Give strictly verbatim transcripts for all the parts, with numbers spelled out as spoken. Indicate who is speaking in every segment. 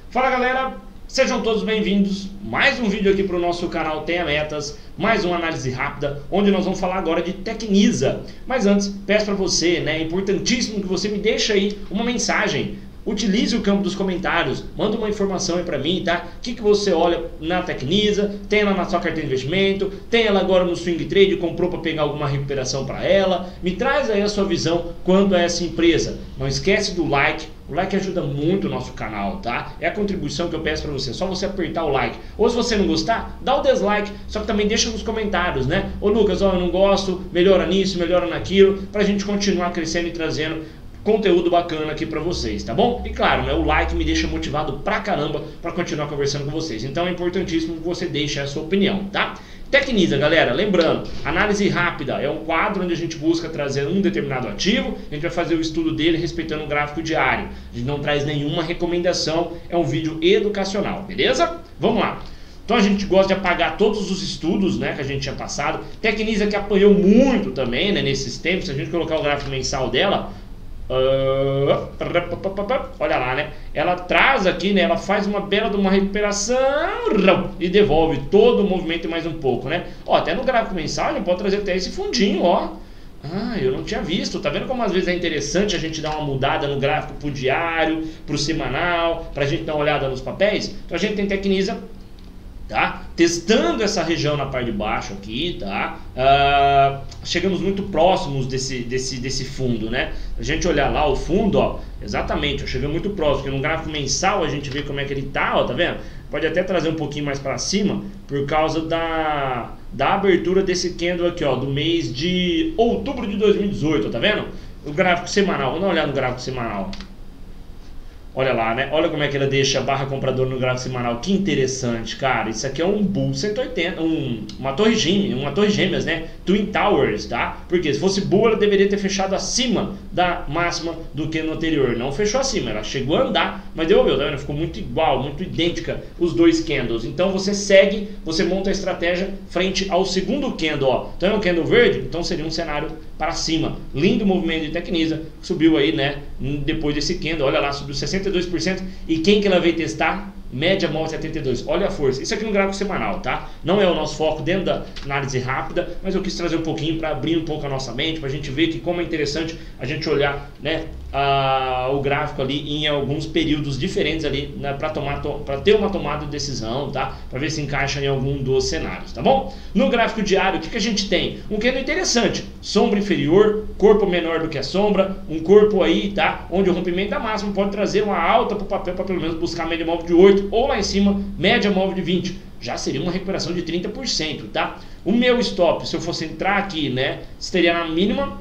Speaker 1: Fala galera, sejam todos bem-vindos. Mais um vídeo aqui para o nosso canal Tenha Metas, mais uma análise rápida, onde nós vamos falar agora de Tecnisa. Mas antes, peço para você, né, é importantíssimo que você me deixe aí uma mensagem. Utilize o campo dos comentários, manda uma informação aí pra mim, tá? O que, que você olha na Tecnisa, tem ela na sua carteira de investimento, tem ela agora no Swing Trade, comprou para pegar alguma recuperação para ela. Me traz aí a sua visão quanto a essa empresa. Não esquece do like, o like ajuda muito o nosso canal, tá? É a contribuição que eu peço para você, só você apertar o like. Ou se você não gostar, dá o dislike, só que também deixa nos comentários, né? Ô Lucas, ó, eu não gosto, melhora nisso, melhora naquilo, pra gente continuar crescendo e trazendo conteúdo bacana aqui pra vocês, tá bom? E claro, né, o like me deixa motivado pra caramba pra continuar conversando com vocês. Então é importantíssimo que você deixe a sua opinião, tá? Tecnisa, galera, lembrando, análise rápida é um quadro onde a gente busca trazer um determinado ativo, a gente vai fazer o estudo dele respeitando o gráfico diário. A gente não traz nenhuma recomendação, é um vídeo educacional, beleza? Vamos lá. Então a gente gosta de apagar todos os estudos, né, que a gente tinha passado. Tecnisa que apanhou muito também, né, nesses tempos. Se a gente colocar o gráfico mensal dela, Uh, olha lá, né? Ela traz aqui, né? Ela faz uma bela de uma recuperação e devolve todo o movimento e mais um pouco, né? Ó, até no gráfico mensal a gente pode trazer até esse fundinho, ó. Ah, eu não tinha visto. Tá vendo como às vezes é interessante a gente dar uma mudada no gráfico pro diário, pro semanal, pra gente dar uma olhada nos papéis? Então a gente tem Tecnisa, tá? Testando essa região na parte de baixo aqui, tá? Uh, chegamos muito próximos desse, desse, desse fundo, né? A gente olhar lá o fundo, ó, exatamente, ó, chegamos muito próximo, porque no gráfico mensal a gente vê como é que ele tá, ó, tá vendo? Pode até trazer um pouquinho mais para cima, por causa da, da abertura desse candle aqui, ó, do mês de outubro de dois mil e dezoito, ó, tá vendo? O gráfico semanal, vamos dar uma olhada no gráfico semanal. Olha lá, né? Olha como é que ela deixa a barra compradora no gráfico semanal. Que interessante, cara. Isso aqui é um Bull cento e oitenta, um, uma torre gêmea, uma torre gêmeas, né? Twin Towers, tá? Porque se fosse Bull, ela deveria ter fechado acima da máxima do que no anterior. Não fechou acima, ela chegou a andar, mas devolveu, tá vendo? Ficou muito igual, muito idêntica os dois candles. Então você segue, você monta a estratégia frente ao segundo candle, ó. Então é um candle verde, então seria um cenário para cima. Lindo movimento de Tecnisa, subiu aí, né? Depois desse candle, olha lá, subiu sessenta e dois por cento. E quem que ela veio testar? Média móvel setenta e dois. Olha a força. Isso aqui no gráfico semanal, tá? Não é o nosso foco dentro da análise rápida, mas eu quis trazer um pouquinho para abrir um pouco a nossa mente, para a gente ver que como é interessante a gente olhar, né, a, o gráfico ali em alguns períodos diferentes ali, né, para tomar to, para ter uma tomada de decisão, tá? Para ver se encaixa em algum dos cenários, tá bom? No gráfico diário, o que, que a gente tem? Um candle interessante, sombra inferior, corpo menor do que a sombra, um corpo aí, tá? Onde o rompimento da máxima pode trazer uma alta para o papel para pelo menos buscar a média móvel de oito, ou lá em cima, média móvel de vinte. Já seria uma recuperação de trinta por cento, tá? O meu stop, se eu fosse entrar aqui, né, estaria na mínima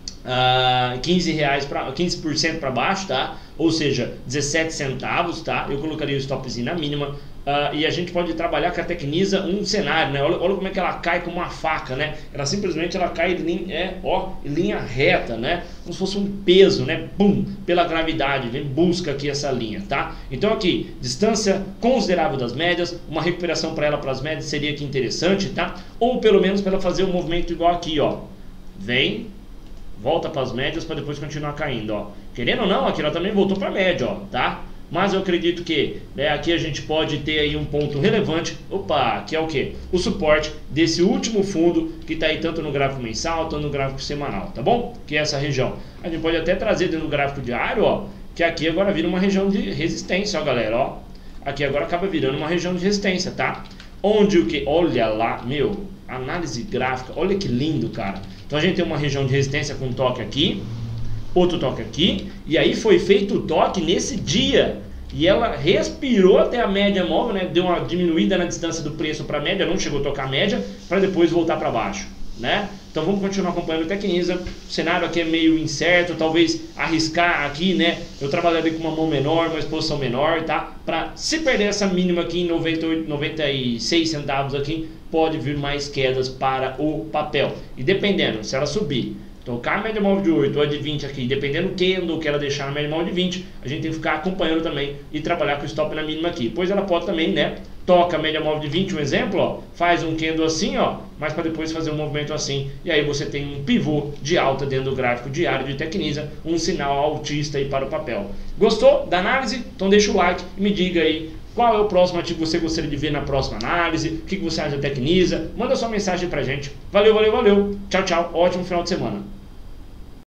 Speaker 1: uh, quinze reais pra, quinze por cento para baixo, tá? Ou seja, dezessete centavos, tá? Eu colocaria o stopzinho na mínima. Uh, e a gente pode trabalhar com a Tecnisa um cenário, né? Olha, olha como é que ela cai como uma faca, né? Ela simplesmente ela cai em linha, é, ó, em linha reta, né? Como se fosse um peso, né? Bum, pela gravidade, vem busca aqui essa linha, tá? Então aqui, distância considerável das médias, uma recuperação para ela para as médias seria aqui interessante, tá? Ou pelo menos para ela fazer um movimento igual aqui, ó. Vem, volta para as médias para depois continuar caindo, ó. Querendo ou não, aqui ela também voltou para a média, ó, tá? Mas eu acredito que, né, aqui a gente pode ter aí um ponto relevante, opa, que é o que? O suporte desse último fundo que está aí tanto no gráfico mensal, tanto no gráfico semanal, tá bom? Que é essa região. A gente pode até trazer dentro do gráfico diário, ó, que aqui agora vira uma região de resistência, ó, galera, ó. Aqui agora acaba virando uma região de resistência, tá? Onde o que? Olha lá, meu, análise gráfica, olha que lindo, cara. Então a gente tem uma região de resistência com um toque aqui, outro toque aqui, e aí foi feito o toque nesse dia, e ela respirou até a média móvel, né? Deu uma diminuída na distância do preço para a média, não chegou a tocar a média, para depois voltar para baixo, né? Então vamos continuar acompanhando a Tecnisa. O cenário aqui é meio incerto, talvez arriscar aqui, né? Eu trabalharia com uma mão menor, uma exposição menor, tá? Para se perder essa mínima aqui em noventa e oito, noventa e seis centavos aqui, pode vir mais quedas para o papel. E dependendo, se ela subir, tocar a média móvel de oito ou a de vinte aqui, dependendo do candle que ela deixar na média móvel de vinte, a gente tem que ficar acompanhando também e trabalhar com o stop na mínima aqui. Pois ela pode também, né, toca a média móvel de vinte, um exemplo, ó, faz um candle assim, ó, mas para depois fazer um movimento assim, e aí você tem um pivô de alta dentro do gráfico diário de Tecnisa, um sinal altista aí para o papel. Gostou da análise? Então deixa o like e me diga aí qual é o próximo ativo que você gostaria de ver na próxima análise, o que você acha da Tecnisa, manda sua mensagem pra gente. Valeu, valeu, valeu, tchau, tchau, ótimo final de semana.